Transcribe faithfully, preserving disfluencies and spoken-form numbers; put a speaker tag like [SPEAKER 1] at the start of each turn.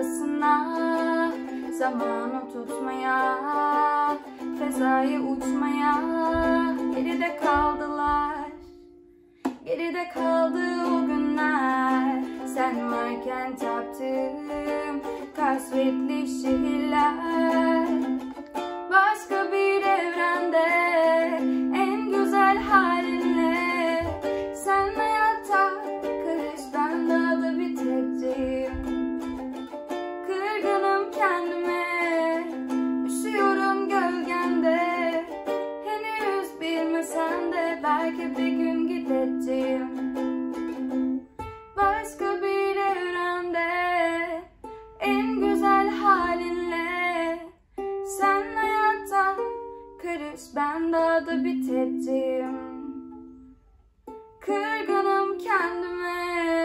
[SPEAKER 1] arabasına, zamanı tutmaya, fezaya uçmaya. Geride kaldılar, geride kaldı o günler. Sen varken taptığım kasvetli şehirler. Başka bir evrende en güzel halinle. Sen hayatta karış, ben daha da bir tekciyim. Kırgınım kendime, üşüyorum gölgende. Henüz bilmesen de belki bir gün gideceğim. Başka bir evrende en güzel halinle. Sen hayatta karış, ben daha da biteceğim. Kırgınım kendime,